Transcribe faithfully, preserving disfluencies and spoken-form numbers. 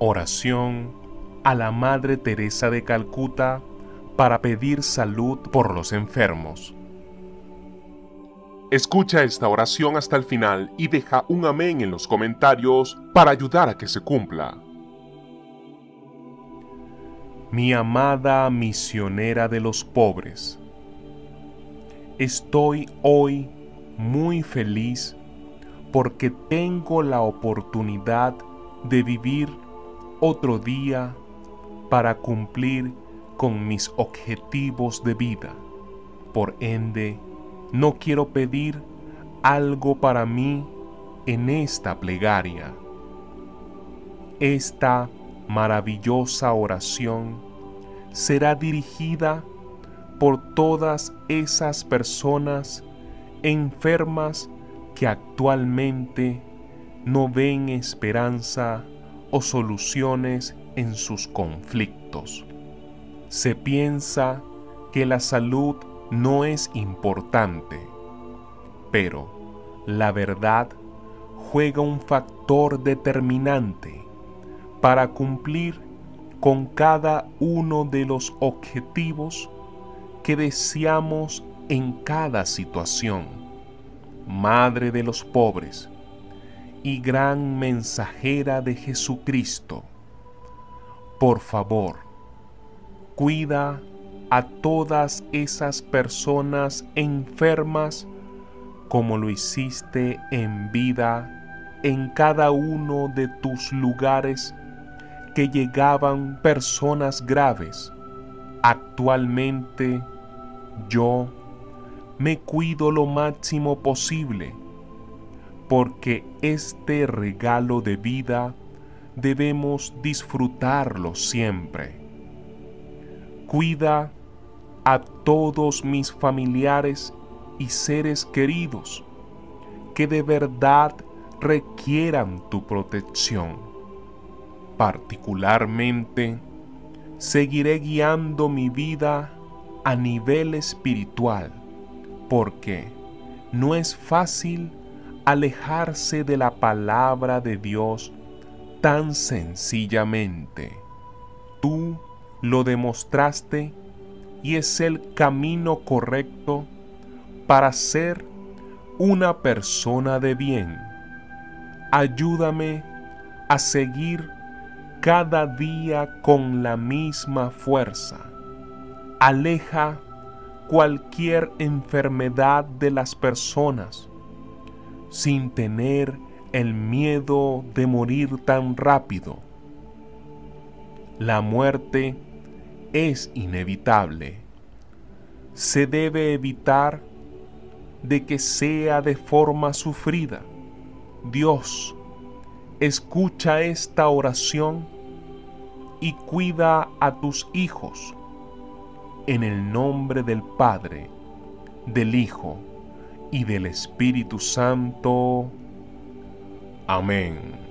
Oración a la Madre Teresa de Calcuta para pedir salud por los enfermos. Escucha esta oración hasta el final y deja un amén en los comentarios para ayudar a que se cumpla. Mi amada misionera de los pobres, estoy hoy muy feliz porque tengo la oportunidad de vivir otro día para cumplir con mis objetivos de vida. Por ende, no quiero pedir algo para mí en esta plegaria. Esta maravillosa oración será dirigida por todas esas personas enfermas que actualmente no ven esperanza o soluciones en sus conflictos. Se piensa que la salud no es importante, pero la verdad juega un factor determinante para cumplir con cada uno de los objetivos que deseamos en cada situación. Madre de los pobres y gran mensajera de Jesucristo, por favor, cuida a todas esas personas enfermas como lo hiciste en vida en cada uno de tus lugares que llegaban personas graves. Actualmente yo me cuido lo máximo posible porque este regalo de vida debemos disfrutarlo siempre. Cuida a todos mis familiares y seres queridos que de verdad requieran tu protección. Particularmente, seguiré guiando mi vida a nivel espiritual, porque no es fácil alejarse de la palabra de Dios tan sencillamente. Tú lo demostraste y es el camino correcto para ser una persona de bien. Ayúdame a seguir cada día con la misma fuerza. Aleja cualquier enfermedad de las personas sin tener el miedo de morir tan rápido. La muerte es inevitable. Se debe evitar de que sea de forma sufrida. Dios, escucha esta oración y cuida a tus hijos. En el nombre del Padre, del Hijo y del Espíritu Santo. Amén.